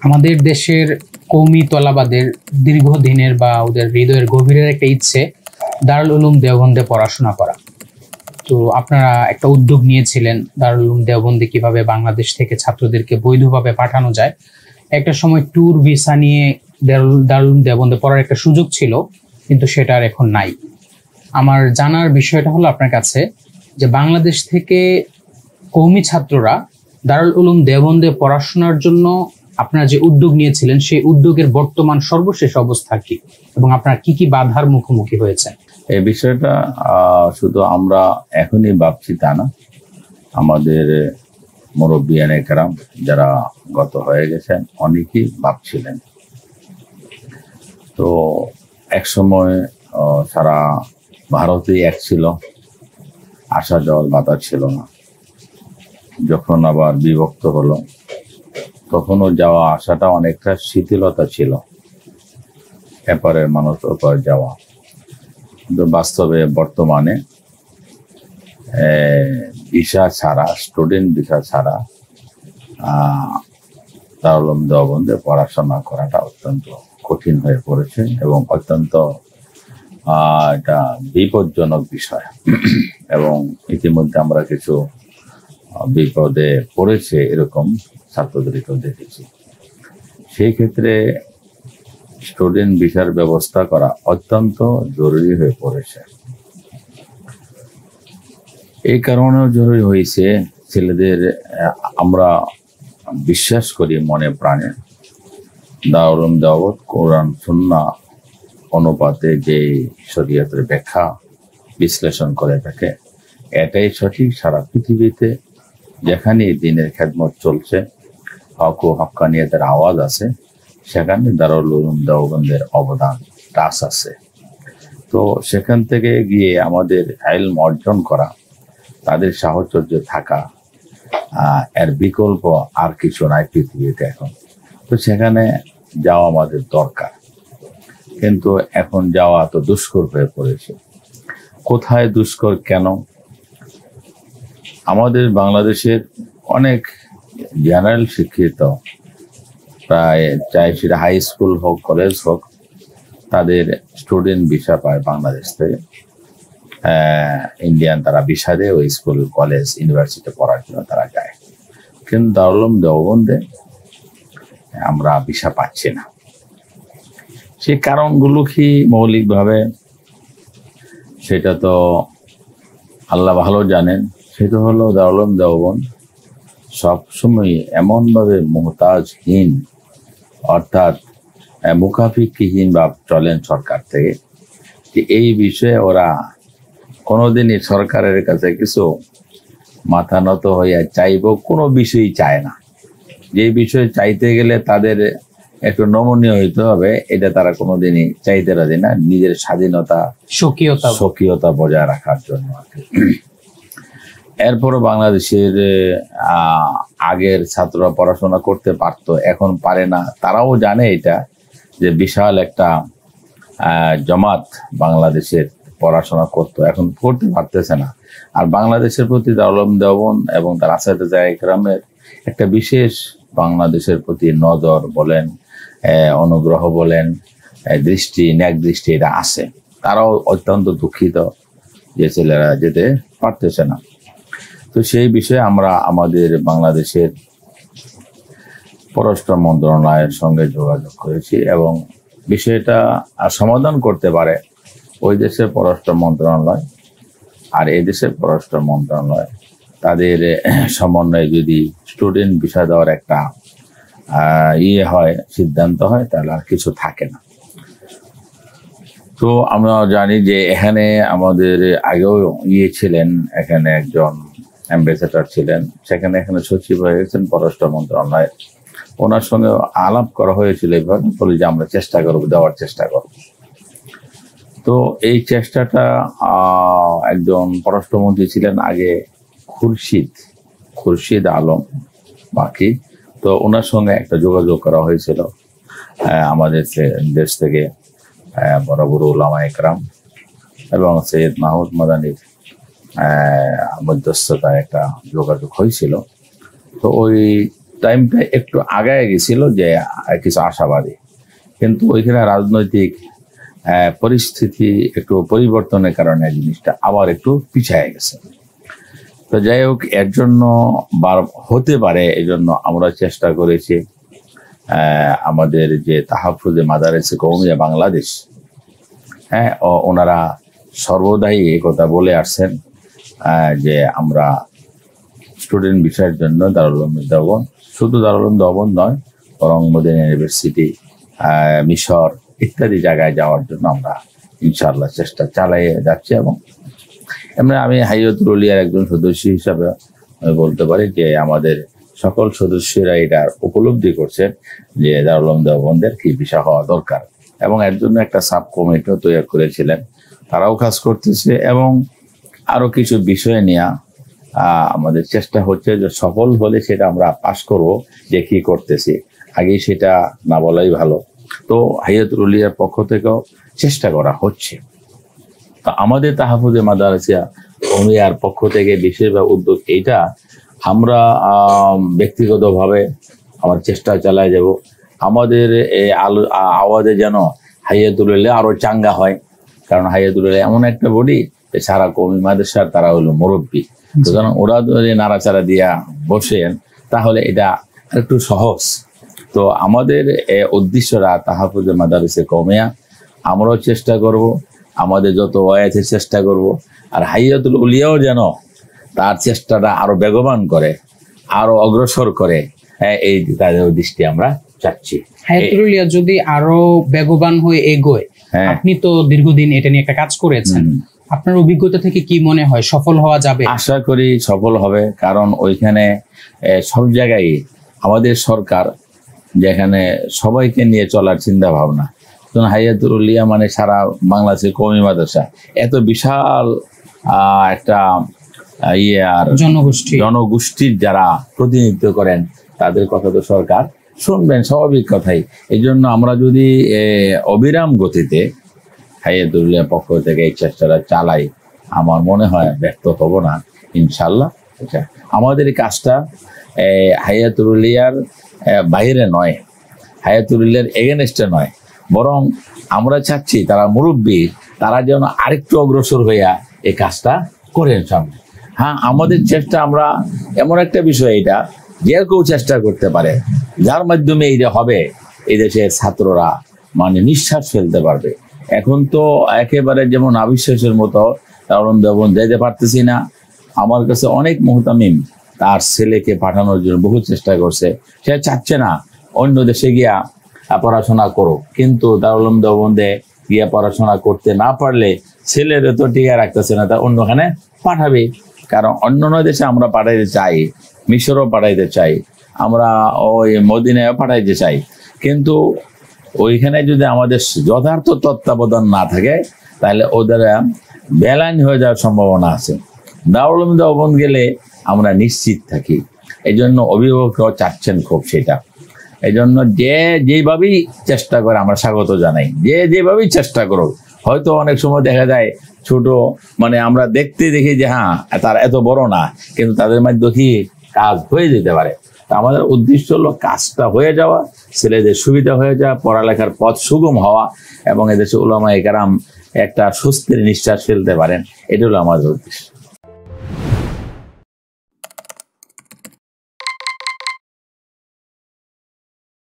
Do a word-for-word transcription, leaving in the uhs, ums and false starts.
আমাদের দেশের কওমি তলাবাদের দীর্ঘদিনের বা ওদের হৃদয়ের গভীরের একটা ইচ্ছে দারুল উলুম দেওবন্দে পড়াশোনা করা। তো আপনারা একটা উদ্যোগ নিয়েছিলেন দারুল উলুম দেওবন্দে কিভাবে বাংলাদেশ থেকে ছাত্রদেরকে বৈধভাবে পাঠানো যায়। একটা সময় ট্যুর ভিসা নিয়ে দারুল দারুল উলুম দেওবন্দে পড়ার একটা সুযোগ ছিল, কিন্তু সেটা আর এখন নাই। আমার জানার বিষয়টা হলো আপনার কাছে যে বাংলাদেশ থেকে কওমি ছাত্ররা দারুল উলুম দেওবন্দে পড়াশোনার জন্য আপনারা যে উদ্যোগ নিয়েছিলেন সেই উদ্যোগের বর্তমান সর্বশেষ অবস্থা কি, এবং আপনারা কি কি বাধার মুখোমুখি হয়েছেন? এই বিষয়টা শুধু আমরা এখনই ভাবছি তা না, আমাদের মুরব্বিয়ানে কেরাম যারা গত হয়ে গেছেন অনেকেই ভাবছিলেন। তো এক সময় সারা ভারতেই এক ছিল, আসা যাওয়ার বাধা ছিল না। যখন আবার বিভক্ত হলো তখনও যাওয়া আসাটা অনেকটা শিথিলতা ছিল, এপারের মানুষ ওপার যাওয়া। কিন্তু বাস্তবে বর্তমানে ভিসা ছাড়া, স্টুডেন্ট ভিসা ছাড়া দারুল উলুম দেওবন্দে পড়াশোনা করাটা অত্যন্ত কঠিন হয়ে পড়েছে এবং অত্যন্ত এটা বিপজ্জনক বিষয়। এবং ইতিমধ্যে আমরা কিছু বিপদে পড়েছে এরকম ছাত্রদেরকেও দেখেছি। সেই ক্ষেত্রে স্টুডেন্ট ভিসার ব্যবস্থা করা অত্যন্ত জরুরি হয়ে পড়েছে। এই কারণেও জরুরি হয়েছে, ছেলেদের আমরা বিশ্বাস করি মনে প্রাণে দারুল উলুম দেওবন্দ কোরআন সুন্নাহ অনুপাতে যে শরীয়তের ব্যাখ্যা বিশ্লেষণ করে থাকে এটাই সঠিক। সারা পৃথিবীতে যেখানে দিনের খেদমত চলছে, হক ও হক্কানিয়তের আওয়াজ আছে, সেখানে দারুল উলুম দেওবন্দের অবদান টাস আছে। তো সেখান থেকে গিয়ে আমাদের ইলম অর্জন করা, তাদের সাহচর্য থাকা, এর বিকল্প আর কিছু নাই পৃথিবীতে এখন। তো সেখানে যাওয়া আমাদের দরকার, কিন্তু এখন যাওয়া তো দুষ্কর হয়ে পড়েছে। কোথায় দুষ্কর, কেন? আমাদের বাংলাদেশের অনেক জেনারেল শিক্ষিত, প্রায় চাই সেটা হাই স্কুল হোক কলেজ হোক, তাদের স্টুডেন্ট ভিসা পায় বাংলাদেশ থেকে। ইন্ডিয়ান তারা ভিসা দেয় ওই স্কুল কলেজ ইউনিভার্সিটি পড়ার জন্য তারা যায়, কিন্তু দারুল উলুম দেওবন্দে আমরা ভিসা পাচ্ছি না। সেই কারণগুলো কি মৌলিকভাবে সেটা তো আল্লাহ ভালো জানেন। সেটা হলো দারুল উলুম দেওবন্দ সবসময় এমনভাবে মুহতাজহীন, অর্থাৎ মুখাফিকিহীন ভাব চলেন সরকার থেকে, যে এই বিষয়ে ওরা কোনোদিনই সরকারের কাছে কিছু মাথা নত হইয়া চাইব কোনো বিষয়ই চায় না। যে বিষয়ে চাইতে গেলে তাদের একটু নমনীয় হইতে হবে, এটা তারা কোনোদিনই চাইতে রাজি না, নিজের স্বাধীনতা স্বকীয়তা স্বকীয়তা বজায় রাখার জন্য আর কি। এরপরও বাংলাদেশের আগের ছাত্ররা পড়াশোনা করতে পারত, এখন পারে না। তারাও জানে এটা, যে বিশাল একটা জমাত বাংলাদেশের পড়াশোনা করতো, এখন করতে পারতেছে না। আর বাংলাদেশের প্রতি দারুল উলুম দেওবন্দ এবং তার আসাতিজা ইকরামের একটা বিশেষ বাংলাদেশের প্রতি নজর বলেন, অনুগ্রহ বলেন, দৃষ্টি, ন্যাক দৃষ্টি এটা আছে। তারাও অত্যন্ত দুঃখিত যে ছেলেরা যেতে পারতেছে না। তো সেই বিষয়ে আমরা আমাদের বাংলাদেশের পররাষ্ট্র মন্ত্রণালয়ের সঙ্গে যোগাযোগ করেছি এবং বিষয়টা সমাধান করতে পারে ওই দেশের পররাষ্ট্র মন্ত্রণালয় আর এই দেশের পররাষ্ট্র মন্ত্রণালয়। তাদের সমন্বয়ে যদি স্টুডেন্ট ভিসা দেওয়ার একটা ইয়ে হয়, সিদ্ধান্ত হয়, তাহলে আর কিছু থাকে না। তো আমরা জানি যে এখানে আমাদের আগেও ইয়ে ছিলেন, এখানে একজন অ্যাম্বাসেডর ছিলেন, সেখানে এখানে সচিব হয়ে গেছেন পররাষ্ট্র মন্ত্রণালয়। ওনার সঙ্গে আলাপ করা হয়েছিল এইভাবে, বলি যে আমরা চেষ্টা করব, দেওয়ার চেষ্টা করব। তো এই চেষ্টাটা একজন পররাষ্ট্রমন্ত্রী ছিলেন আগে, খুরশিদ খুরশিদ আলম বাকি। তো ওনার সঙ্গে একটা যোগাযোগ করা হয়েছিল আমাদের দেশ থেকে বড় বড় উলামা ইকরাম এবং সৈয়দ মাহমুদ মাদানির মধ্যস্থতায় একটা যোগাযোগ হয়েছিল। তো ওই টাইমটা একটু আগায় গেছিল যে কিছু আশাবাদী, কিন্তু ওইখানে রাজনৈতিক পরিস্থিতি একটু পরিবর্তনের কারণে জিনিসটা আবার একটু পিছিয়ে গেছে। তো যাই হোক, এর জন্য বার হতে পারে, এই জন্য আমরা চেষ্টা করেছি আমাদের যে তাহাফুজে মাদারেসে কওমিয়া বাংলাদেশ, হ্যাঁ, ওনারা সর্বদাই এই কথা বলে আসছেন যে আমরা স্টুডেন্ট বিষয়ের জন্য দারুল উলুম দেওবন্দ, শুধু দারুল উলুম দেওবন্দ নয় বরং মদিনা ইউনিভার্সিটি, মিশর ইত্যাদি জায়গায় যাওয়ার জন্য আমরা ইনশাআল্লাহ চেষ্টা চালিয়ে যাচ্ছি। এবং এমনি আমি হাইয়াতুল উলিয়ার একজন সদস্য হিসাবে আমি বলতে পারি যে আমাদের সকল সদস্যরা এটা উপলব্ধি করছেন যে দারুল উলুম দেওবন্দের কি বিষয় হওয়া দরকার, এবং এর জন্য একটা সাব কমিটিও তৈরি করেছিলেন, তারাও কাজ করতেছে। এবং আরো কিছু বিষয় নিয়ে আমাদের চেষ্টা হচ্ছে যে সফল হলে সেটা আমরা পাশ করব, যে কি করতেছি আগে সেটা না বলাই ভালো। তো হাইয়াতুল উলিয়ার পক্ষ থেকেও চেষ্টা করা হচ্ছে। তো আমাদের তাহাফুজে মাদারসিয়া কওমিয়ার পক্ষ থেকে বিশেষভাবে উদ্যোগ এইটা, আমরা ব্যক্তিগতভাবে আমার চেষ্টা চালাই যাব আমাদের এই আলো আওয়াজে যেন হাইয়াতুল উলিয়া আরো চাঙ্গা হয়, কারণ হাইয়াতুল উলিয়া এমন একটা বডি সারা কওমি মাদ্রাসার তারা হলো মুরব্বী, সুতরাং ওরা যদি নাড়াচাড়া দিয়া বসেন তাহলে এটা একটু সহজ। তো আমাদের উদ্দেশ্যরা তাহাফুজে মাদারিসে কওমিয়া, আমরাও চেষ্টা করব, আমাদের যত ওয়াইতে চেষ্টা করব, আর হাইয়াতুল উলিয়াও যেন তার চেষ্টাটা আরো বেগবান করে, আরো অগ্রসর করে, এই তাদের দৃষ্টি আমরা চাচ্ছি। হাইয়াতুল উলিয়া যদি আরো বেগবান হয়ে এগোয়, আপনি তো দীর্ঘদিন এটা নিয়ে একটা কাজ করেছেন, আপনার অভিজ্ঞতা থেকে কি মনে হয় সফল হওয়া যাবে? আশা করি সফল হবে, কারণ ওইখানে সব জায়গায় আমাদের সরকার যেখানে সবাইকে নিয়ে চলার চিন্তা ভাবনা, হাইয়াতুল উলিয়া মানে সারা বাংলাদেশের কওমি মাদ্রাসা, এত বিশাল একটা ইয়ে আর জনগোষ্ঠী জনগোষ্ঠীর যারা প্রতিনিধিত্ব করেন তাদের কথা তো সরকার শুনবেন, স্বাভাবিক কথাই। এই জন্য আমরা যদি অবিরাম গতিতে হাইয়াতুল উলিয়ার পক্ষ থেকে এই চেষ্টাটা চালাই, আমার মনে হয় ব্যর্থ হব না ইনশাল্লাহ। আমাদের কাজটা হাইয়াতুল উলিয়ার বাইরে নয়, হাইয়াতুল উলিয়ার এগেনস্টে নয়, বরং আমরা চাচ্ছি তারা মুরব্বী, তারা যেন আরেকটু অগ্রসর হইয়া এই কাজটা করেন সামনে। হ্যাঁ, আমাদের চেষ্টা, আমরা এমন একটা বিষয়, এটা যে কেউ চেষ্টা করতে পারে, যার মাধ্যমে এইটা হবে, এই দেশের ছাত্ররা মানে নিঃশ্বাস ফেলতে পারবে। এখন তো একেবারে যেমন অবিশ্বাসের মতো দারুল উলুম দেওবন্দ যেতে পারতেছি না। আমার কাছে অনেক মুহতামিম তার ছেলেকে পাঠানোর জন্য বহু চেষ্টা করছে, সে চাচ্ছে না অন্য দেশে গিয়া পড়াশোনা করো, কিন্তু দারুল উলুম দেওবন্দে গিয়া পড়াশোনা করতে না পারলে ছেলের তো টিকে রাখতেছে না, তা অন্যখানে পাঠাবে। কারণ অন্য অন্য দেশে আমরা পাঠাইতে চাই, মিশরও পাঠাইতে চাই, আমরা ওই মদিনায়ও পাঠাইতে চাই, কিন্তু ওইখানে যদি আমাদের যথার্থ তত্ত্বাবধান না থাকে তাহলে ওদের বেলাইন হয়ে যাওয়ার সম্ভাবনা আছে। দারুল উলুম দেওবন্দ গেলে আমরা নিশ্চিত থাকি, এই জন্য অভিভাবকরাও চাচ্ছেন খুব সেটা। এই জন্য যে যেভাবেই চেষ্টা করে আমরা স্বাগত জানাই, যে যেভাবেই চেষ্টা করো। হয়তো অনেক সময় দেখা যায় ছোট, মানে আমরা দেখতে দেখি যে হ্যাঁ তার এত বড় না, কিন্তু তাদের মাধ্যমে কি কাজ হয়ে যেতে পারে। তা আমাদের উদ্দেশ্য হলো কাজটা হয়ে যাওয়া, ছেলেদের সুবিধা হয়ে যাওয়া, পড়ালেখার পথ সুগম হওয়া, এবং এদেশে উলামায়ে কেরাম একটা স্বস্তির নিঃশ্বাস ফেলতে পারেন, এটা হলো আমাদের উদ্দেশ্য।